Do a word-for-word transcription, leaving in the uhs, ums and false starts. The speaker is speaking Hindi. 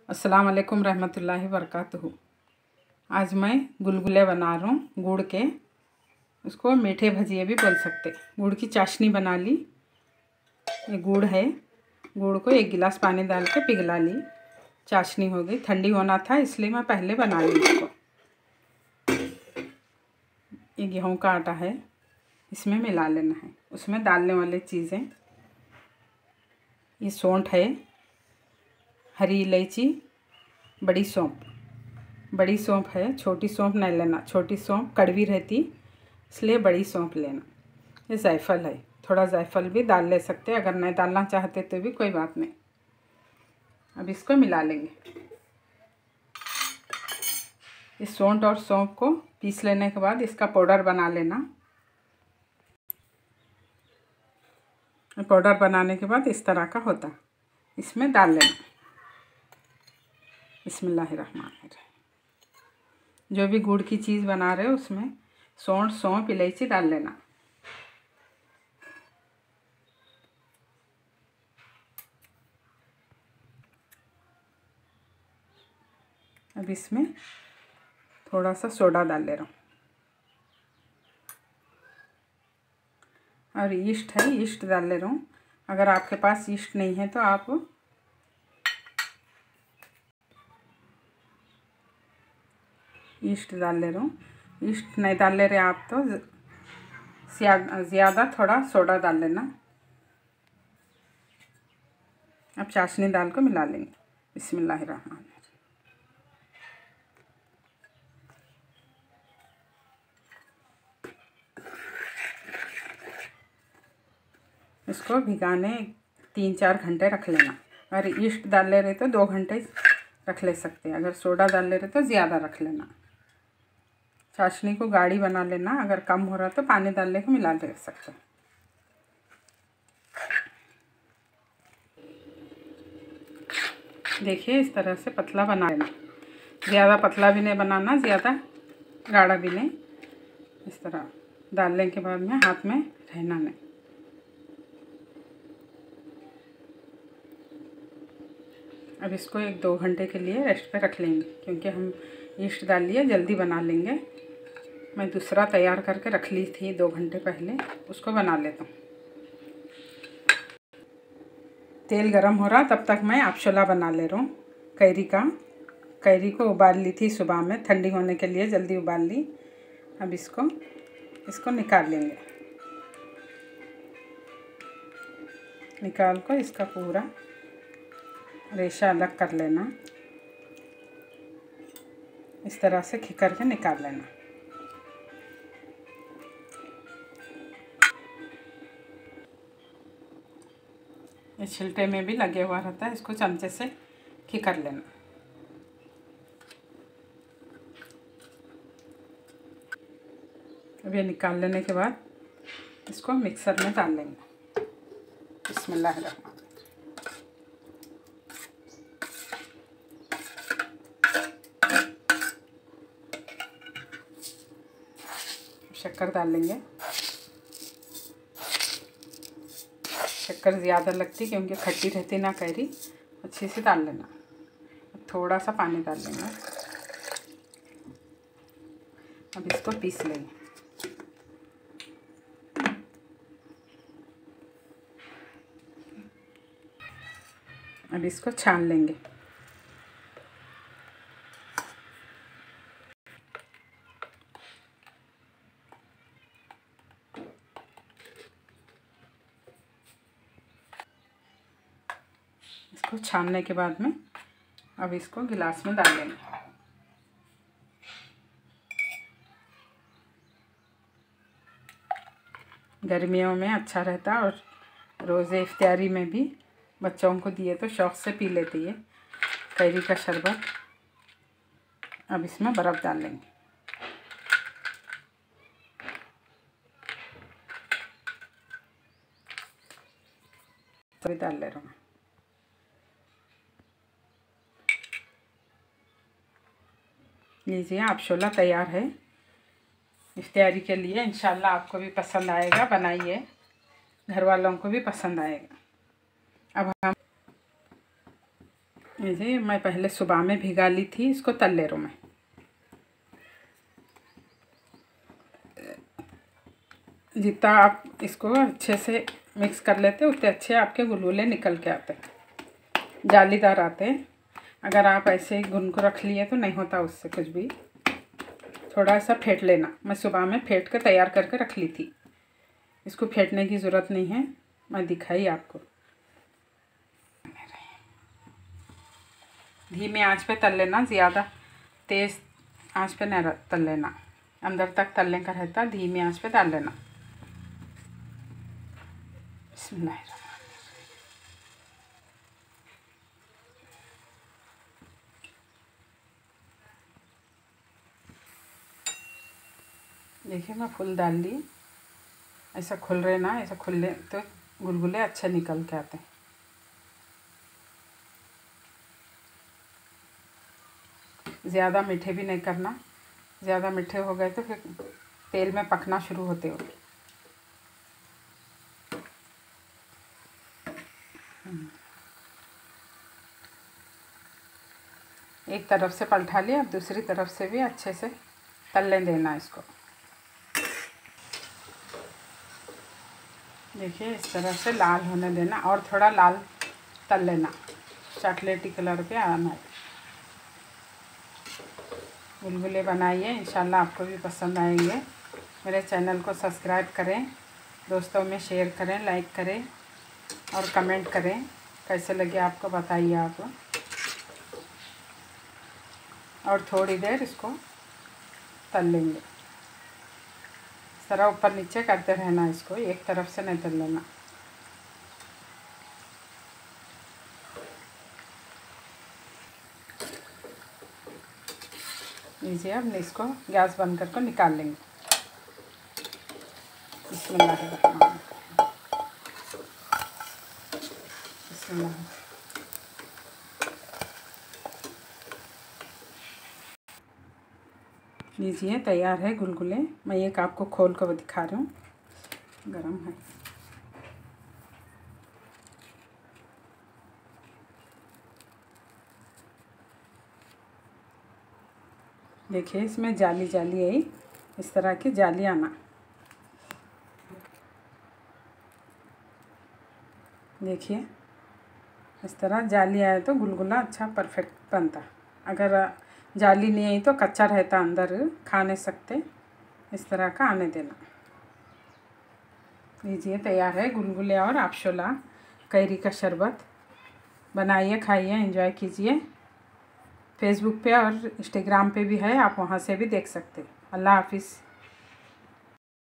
अस्सलाम वालेकुम रहमतुल्लाहि वबरकातुहू। आज मैं गुलगुले बना रहा हूँ गुड़ के। उसको मीठे भजिए भी बोल सकते। गुड़ की चाशनी बना ली। ये गुड़ है, गुड़ को एक गिलास पानी डाल के पिघला ली। चाशनी हो गई। ठंडी होना था इसलिए मैं पहले बना ली इसको। ये गेहूँ का आटा है, इसमें मिला लेना है। उसमें डालने वाली चीज़ें, ये सौंठ है, हरी इलायची, बड़ी सौंफ। बड़ी सौंफ है, छोटी सौंफ नहीं लेना। छोटी सौंफ कड़वी रहती इसलिए बड़ी सौंफ लेना। ये जायफल है, थोड़ा जायफल भी डाल ले सकते, अगर नहीं डालना चाहते तो भी कोई बात नहीं। अब इसको मिला लेंगे। इस सौंठ और सौंफ को पीस लेने के बाद इसका पाउडर बना लेना। पाउडर बनाने के बाद इस तरह का होता, इसमें डाल लेना। बिस्मिल्लाहिर्रहमानिर्रहीम। जो भी गुड़ की चीज़ बना रहे हो उसमें सौंठ, सौंफ, इलायची डाल लेना। अब इसमें थोड़ा सा सोडा डाल ले रहा हूँ। और ईस्ट है, ईस्ट डाल ले रहा हूँ। अगर आपके पास ईस्ट नहीं है तो आप ईस्ट डाल ले रहा हूँ। ईस्ट नहीं डाल ले रहे आप तो ज़्यादा थोड़ा सोडा डाल लेना। अब चाशनी डाल कर मिला लेंगे। बिस्मिल्लाहिर्रहमानिर्रहीम। इसको भिगाने तीन चार घंटे रख लेना। अगर ईस्ट डाल ले रहे तो दो घंटे रख ले सकते हैं। अगर सोडा डाल ले रहे तो ज़्यादा रख लेना। चाशनी को गाढ़ी बना लेना। अगर कम हो रहा तो पानी डाल ले के मिला ले सकते हैं। देखिए इस तरह से पतला बना लेना। ज़्यादा पतला भी नहीं बनाना, ज़्यादा गाढ़ा भी नहीं। इस तरह डालने के बाद में हाथ में रहना नहीं। अब इसको एक दो घंटे के लिए रेस्ट पे रख लेंगे, क्योंकि हम ईस्ट डाल लिए, जल्दी बना लेंगे। मैं दूसरा तैयार करके रख ली थी दो घंटे पहले, उसको बना लेता हूँ। तेल गरम हो रहा तब तक मैं आपशोला बना ले रहा हूँ कैरी का। कैरी को उबाल ली थी सुबह में, ठंडी होने के लिए जल्दी उबाल ली। अब इसको इसको निकाल लेंगे। निकाल कर इसका पूरा रेशा अलग कर लेना। इस तरह से खिकर के निकाल लेना। ये छिलटे में भी लगे हुआ रहता है, इसको चमचे से खिकर लेना। अब ये निकाल लेने के बाद इसको मिक्सर में डाल लेंगे। बिस्मिल्लाहिर्रहमानिर्रहीम। शक्कर डाल लेंगे। शक्कर ज़्यादा लगती क्योंकि खट्टी रहती ना कैरी, अच्छे से डाल लेना। थोड़ा सा पानी डाल लेंगे। अब इसको पीस लेंगे। अब इसको छान लेंगे। इसको छानने के बाद में अब इसको गिलास में डाल लेंगे। गर्मियों में अच्छा रहता है और रोज़े इफ्तारी में भी बच्चों को दिए तो शौक़ से पी लेती है कैरी का शरबत। अब इसमें बर्फ़ डाल लेंगे। तो डाल ले रहा हूँ। लीजिए आपशोला तैयार है इफ्तारी के लिए। इंशाल्लाह आपको भी पसंद आएगा, बनाइए, घर वालों को भी पसंद आएगा। अब हम जी मैं पहले सुबह में भिगा ली थी, इसको तल ले रहा हूँ मैं। जितना आप इसको अच्छे से मिक्स कर लेते उतने अच्छे आपके गुलगुले निकल के आते, जालीदार आते हैं। अगर आप ऐसे ही गुन को रख लिए तो नहीं होता उससे कुछ भी। थोड़ा सा फेंट लेना, मैं सुबह में फेंट कर तैयार करके रख ली थी, इसको फेंटने की ज़रूरत नहीं है, मैं दिखाई आपको। धीमे आंच पे तल लेना, ज़्यादा तेज़ आंच पे नहीं तल लेना, अंदर तक तलने का रहता, धीमी आंच पे डाल लेना। बिस्मिल्लाह। देखिए मैं फुल डाल ली, ऐसा खुल रहे ना, ऐसा खुले तो गुलगुले अच्छे निकल के आते हैं। ज़्यादा मीठे भी नहीं करना, ज़्यादा मीठे हो गए तो फिर तेल में पकना शुरू होते हो। एक तरफ से पलटा लिया, अब दूसरी तरफ से भी अच्छे से तलने देना इसको। देखिए इस तरह से लाल होने देना, और थोड़ा लाल तल लेना, चॉकलेटी कलर पे आना है। गुलगुले बनाइए, इंशाल्लाह आपको भी पसंद आएंगे। मेरे चैनल को सब्सक्राइब करें, दोस्तों में शेयर करें, लाइक करें और कमेंट करें, कैसे लगे आपको बताइए आप। और थोड़ी देर इसको तल लेंगे, इस तरह ऊपर नीचे करते रहना इसको, एक तरफ से नहीं तल लेना। लीजिए अब इसको गैस बंद करके निकाल लेंगे। बिस्मिल्लाह बिस्मिल्लाह। लीजिए तैयार है गुलगुले, मैं एक आपको खोल कर दिखा रही हूँ, गरम है। देखिए इसमें जाली जाली आई, इस तरह की जाली आना। देखिए इस तरह जाली आए तो गुलगुला अच्छा परफेक्ट बनता। अगर जाली नहीं आई तो कच्चा रहता, अंदर खा नहीं सकते, इस तरह का आने देना। लीजिए तैयार है गुलगुले और आपशोला कैरी का शरबत। बनाइए, खाइए, एंजॉय कीजिए। फेसबुक पे और इंस्टाग्राम पे भी है, आप वहाँ से भी देख सकते हैं। अल्लाह हाफिज़।